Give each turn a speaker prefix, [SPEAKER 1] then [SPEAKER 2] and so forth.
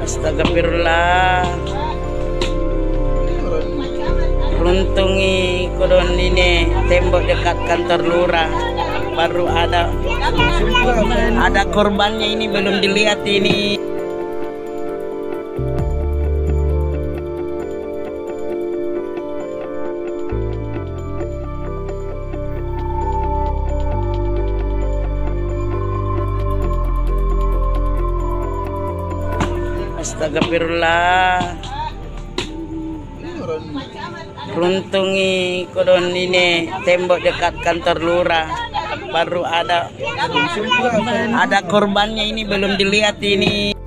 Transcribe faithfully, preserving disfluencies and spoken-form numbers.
[SPEAKER 1] Astagfirullah. Runtungi kodon ini tembok dekat kantor lurah. Baru ada ada korbannya, ini belum dilihat ini. Astagfirullah. Runtungi kodon ini tembok dekat kantor lurah. Baru ada ada korbannya, ini belum dilihat ini.